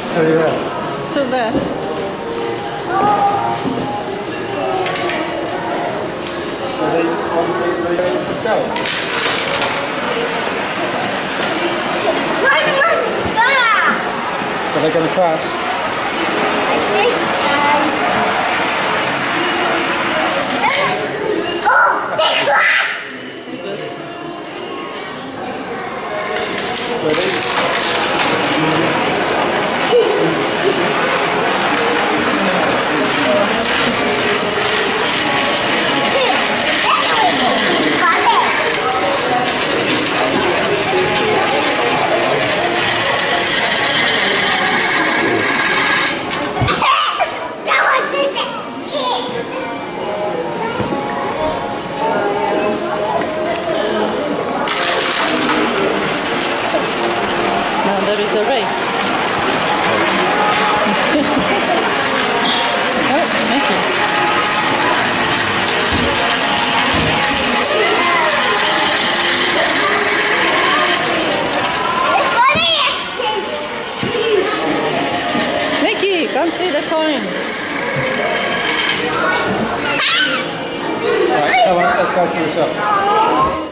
So yeah. Still there. Ready? 1, 2, 3, go. Are they going to crash? Oh, they crashed! Ready? Now there is a race. Oh, Mickey. Mickey, come see the coin. Right, come on, let's go to the shop.